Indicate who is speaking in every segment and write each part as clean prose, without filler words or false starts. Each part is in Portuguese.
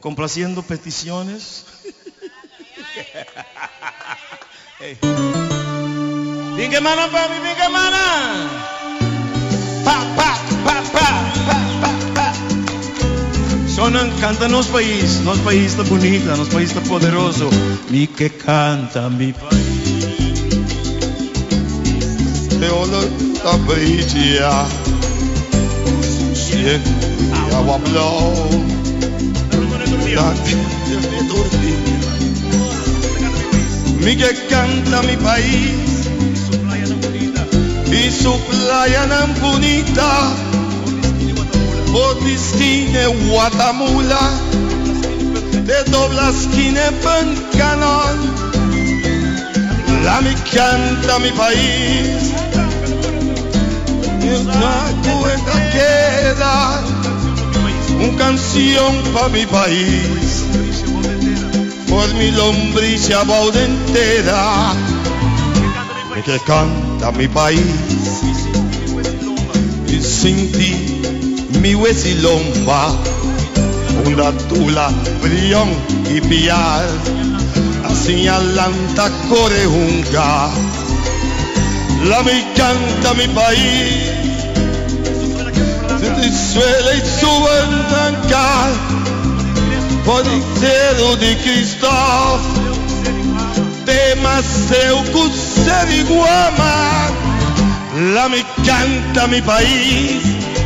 Speaker 1: complaciendo peticiones. Hey. Venga, mana, papi, venga, mana. Pa, pa, pa, pa, pa, pa, pa. Sonan, canta nos país está bonita, nos país está poderoso. Mi que canta mi país.
Speaker 2: Te olo ta brigia. Siek, agua blau. Mi que canta mi país y su playa tan bonita, por esquina Guatemala, de doble esquina Pencanón. La mi canta mi país, y una cuenta queda, una canción pa' mi país. Por mi lombriz a bauda entera, que canta mi país, y sin ti mi huesilomba, una tula, brillón y piar, así alanta corejunga. La me canta mi país, se te suele y sube en trancar. Podicero de Cristo, Temaseo Cuseriguama, la me canta mi país,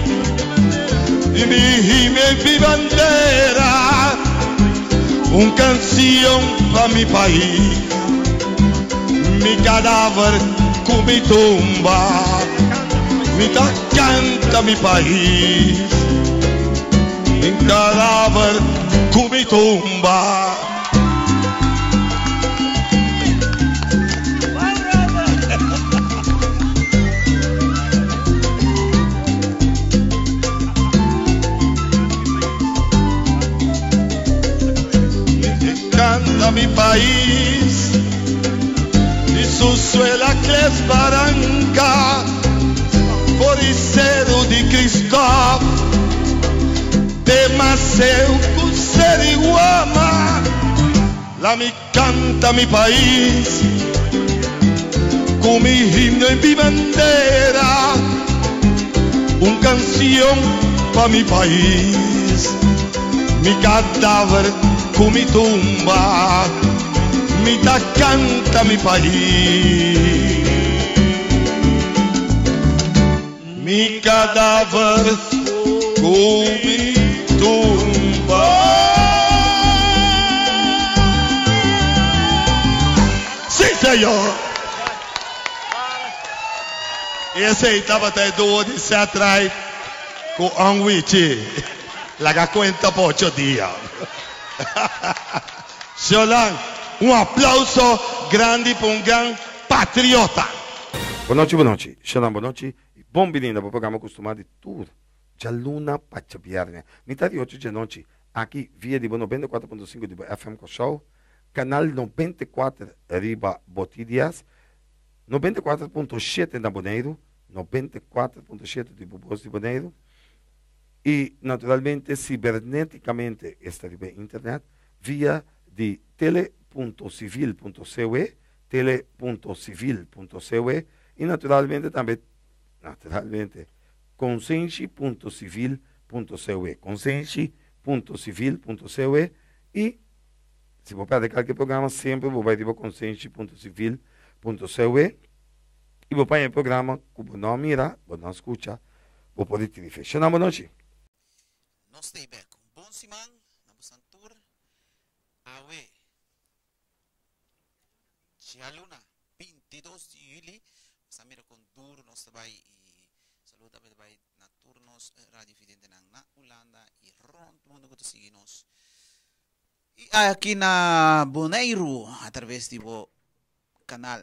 Speaker 2: y mi bandera, una canción pa' mi país, mi cadáver con mi tumba, mi canta mi país, mi cadáver mi tumba. Me canta mi país y su suela que es barranca por el cero de Cristo. Temaseo Cuseriguama, la mi canta mi país, con mi himno y mi bandera, una canción pa' mi país, mi cadáver con mi tumba, mi ta canta mi país, mi cadáver con mi tumba. Sí, señor. Esse estava até do de se atrás com anguiche. La cuenta por 8 días. Xolan, un applauso grande per un gran patriota.
Speaker 3: Boa noite. Xolan, boa noite. Bom menino para o programa acostumado de tudo. De luna para viernes. Mitad de 8 de noite. Aqui via de 94.5 de FM Show. Canal 94 Riba Botidias. 94.7 na Boneiro. 94.7 de Bobos de Boneiro. E, naturalmente, ciberneticamente, esta de internet, via de tele.civil.coe, tele.civil.coe e, naturalmente, também, consciente.civil.coe, consciente.civil.coe e, se você perder qualquer programa, sempre você vai para consciente.civil.coe e você vai em programa que você não mira, você não escuta, você pode te fechar. Boa noite.
Speaker 4: Nós estamos bem com bom semana, na Busantur, Awe, Chialuna, 22 de julho, Samira com duro, nós vai e saluda vai na turnos rádio vidente na Holanda e ronto mundo que sigue nós. E aqui na Boneiro, através do canal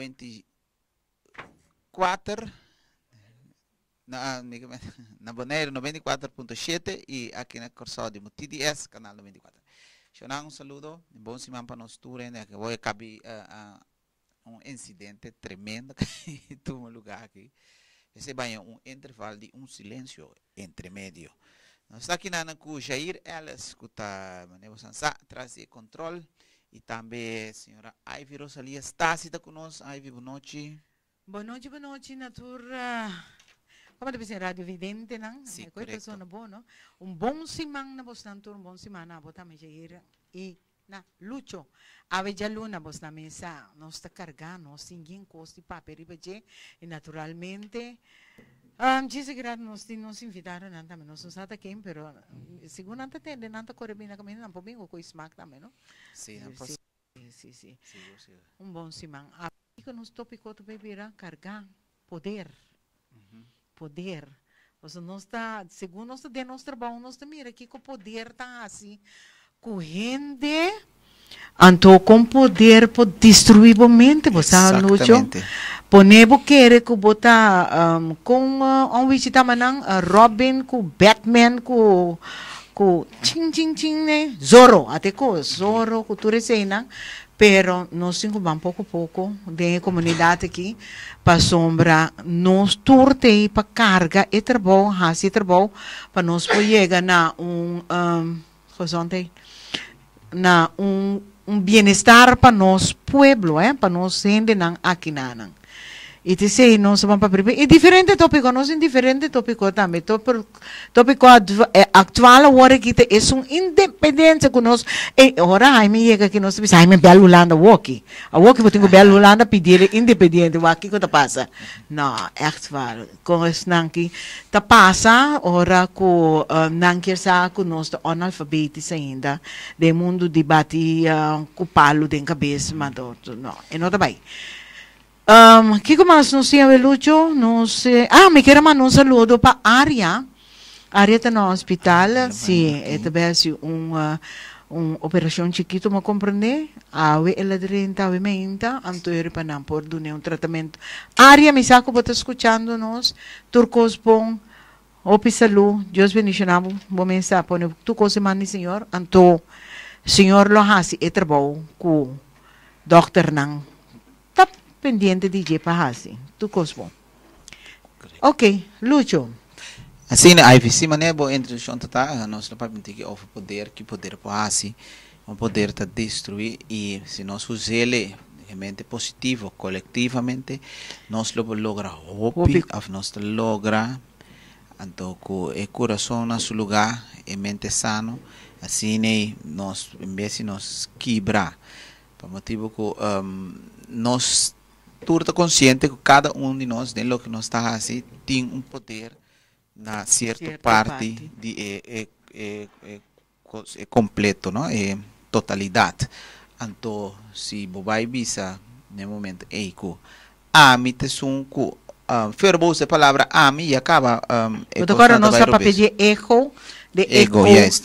Speaker 4: 94 na Boneiro 94.7 e aqui na Corsó de TDS, canal 94. Xonang, um saludo, bom semana para nós todos, né? Que vai caber incidente tremendo em todo lugar aqui. Esse vai um intervalo de silêncio entre medio. Nós está aqui com o Jair Ellis, que está atrás de controle. E também a senhora Ivy Rosalia está conosco. Ivy, boa noite.
Speaker 5: Boa noite, natura. Como deve ser rádio vidente, não?
Speaker 4: Sim,
Speaker 5: É coisa
Speaker 4: correto.
Speaker 5: pessoa boa, não? Bom simang na bos natur, bom simang na bota me Jair e na Lucho. Ave já luna bos na mesa, nós está carregando, nós ninguém costa papel e naturalmente disse que nos invitaram não também, nós não sabemos quem, pero segundo não tem nada corre bem na caminho, não podemos com smack também, não?
Speaker 4: Sim,
Speaker 5: Sim. Bom simang. A que nos tópico tu bebera cargar poder. Poder. Você não está, segundo nós de nosso trabalho, nós mira aqui que o poder está assim, com gente, então com poder pode destruir a mente, você sabe, Lúcio? Ponebo querer que botar com um visita manang Robin, com Batman, com ching né, Zorro, até com Zorro, com tudo isso aí, não? Pero nós vamos pouco a pouco da comunidade aqui para sombra nós turte para carga e trabalho para nós poder chegar na bem-estar para nosso pueblo, para nós gente aqui não. E te sei, nós vamos para primeiro. E diferente tópico, nós em diferente tópico também. Tópico atual agora que é independência que nós. E agora a mim chega que nós sabemos, a mim belo Holanda walkie. A walkie eu tenho belo Holanda pedir independente, o que que passa? Não, echt waar. Com esse nanki, tá passa ora com nanki sa com nós analfabetos ainda, de mundo debate com palo de cabeça, mas não, e não tá bem. Que mais não sei, Lúcio? Não sei. Me quero mandar um saludo para a Área. A Área está no hospital. Sim, é também uma operação chiquita, me compreender? Ela está menta, então eu para não por dar tratamento. Área, me saco para escutando nós. Turcos bom. Opi salu, Deus bendicionado. Bom mensagem, pone tu coisa mani senhor. Então, senhor lo hasi e trabalho com doctor nang. Pendiente de jepa assim, tu cosmo. Ok, Lúcio.
Speaker 4: Assim, Ivy, se maneira a introdução tá, nós não podemos ter que poder para assim, um poder tá destruir e se nós usar ele realmente positivo, coletivamente, nós logra hope, nós logra, então com o coração no seu lugar, e mente sano, assim nós em vez de nós quebrar, por motivo que nós turta consciente que cada de nós, de lo que nós está assim, tem poder na certa parte de completo, não? Totalidade. Então, se vai visa no momento que ami te sunku, ferbo se palavra ami e acaba
Speaker 5: agora nós para pedir eco de
Speaker 4: ego, yes.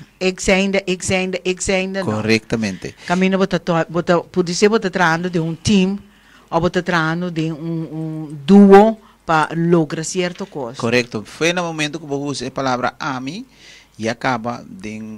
Speaker 5: Exainda.
Speaker 4: Corretamente.
Speaker 5: Caminho pode ser trando de um team ou tratando de duo para lograr certa coisa.
Speaker 4: Correto. Foi no momento que você usa a palavra ami e acaba de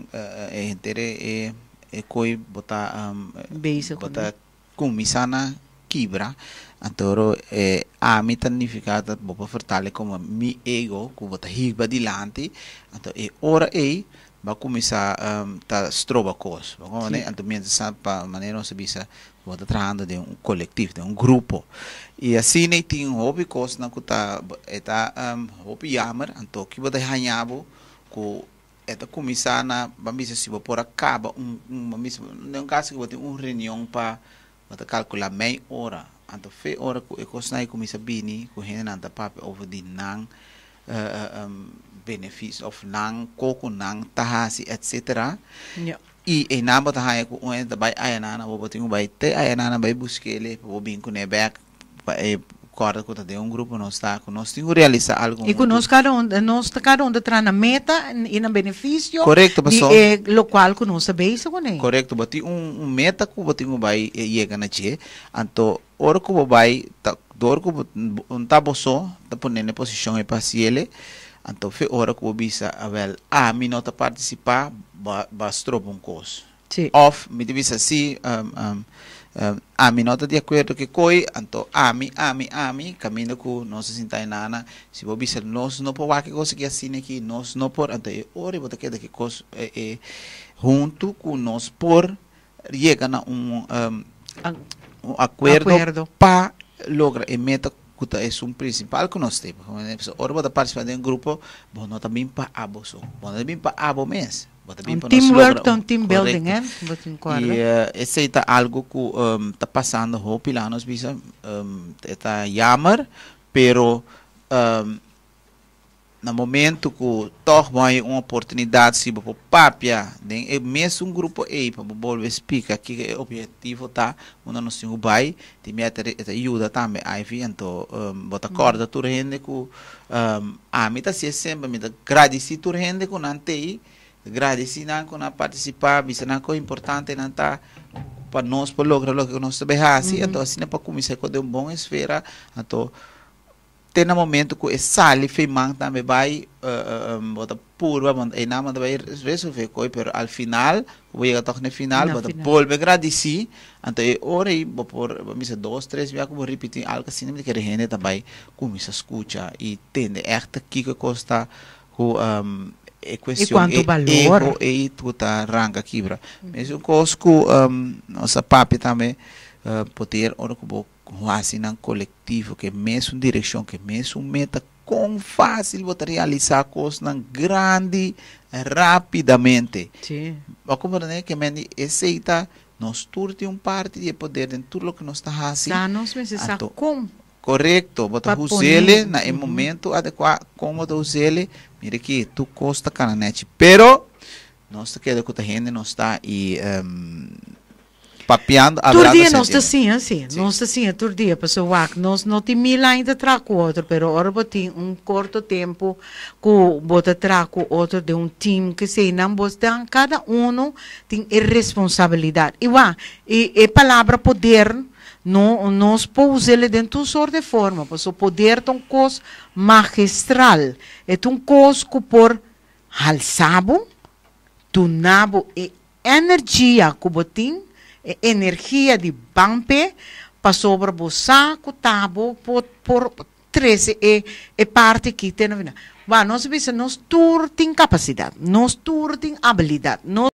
Speaker 4: coi botar comisana quebra. Então, ami significa botar fortale como mi ego, que botar riba dilante. Então, ora vai começar a stroba coisa. Então, sabe para maneira se bisa vou trabalhando de coletivo, de grupo. E assim tem hobby coisa na que está hobby jammer, então que vou ganhar com esta começar na bambisa se vou por acaba não caso que vou ter reunião para calcular meia hora, então fe hora que eu coisa na começa bem com gente na papel over de nang benefits of nang coco nang tahasi etc. E na bota haya ko da bay ayana na bobo tingo bay te ayana bay busquele bo bin com nebek corda com de grupo nós está com nós tingo realizar algo
Speaker 5: e com nós cada um tra na meta e na benefício
Speaker 4: correto pessoal
Speaker 5: lo qual com nós base com ele
Speaker 4: correto bati meta ko botingo bay yega na che anto ora ko bay dor ko tá boso tá ponendo posição e paciele então foi hora que o bisa a mim não participar bastou um curso. Of me devia assim a mim não está de acordo que coi, então a mim, caminho com nós sinta nana, se vou dizer nós não por que coisa que assim aqui, nós não por, então ora vou ter que coisa junto com nós por chega na um acordo para lograr a meta que é um principal que nós temos. Ora vou participar de um grupo, bom não também para abo só, bom também para abo mês.
Speaker 5: Teamwork, team building, hein?
Speaker 4: E esse é algo que está passando ho pilanos bisa está jammer, pero no momento que toch vai uma oportunidade se para papia, é mesmo grupo aí para volver explicar que o objetivo tá, onde nós temos vai, te mete ajuda também, aí então bota corda tu rende que a mim tá sempre me agradecer tu rende que não tem agradecer não participar, isso não é importante não tá para nós para lograr o que nós sabemos então assim para começar com uma boa esfera então tem no momento que sale feimang também vai bota purva e não manda vai resolver coisa, pero al final vai chegar no final bota volve agradecer então ora aí por missa 2, 3 vezes como repetir algo assim que a gente também começa a escutar e entende esta que custa é questão
Speaker 5: e valor
Speaker 4: e tu tá arranca quebra mesmo coisa que nossa papi também poder ora que assim um coletivo que mesmo direção que mesmo meta com fácil você realizar coisas grande rapidamente
Speaker 5: sim
Speaker 4: como né que me aceita nós turte parte de poder em tudo o que nós está fazendo
Speaker 5: nós precisamos como
Speaker 4: correto bota usele na momento adequado como do usele mire que tu costa cananet pero nós queda que a gente não está e papiando a
Speaker 5: todo dia nós está assim nós está assim todo dia pessoal nós não tem mil ainda trago outro pero ora botem curto tempo que bota trago outro de time que sei não botam cada tem responsabilidade e palavra poder não nós podemos usar dentro de sorte de forma porque o poder é uma coisa magistral é uma coisa que por halsabo tu nabo e energia que botem energia de bampe para sobre o saco tabo por 13 e parte que tem na vida. Nós precisamos nós tem capacidade, nós tem habilidade, nós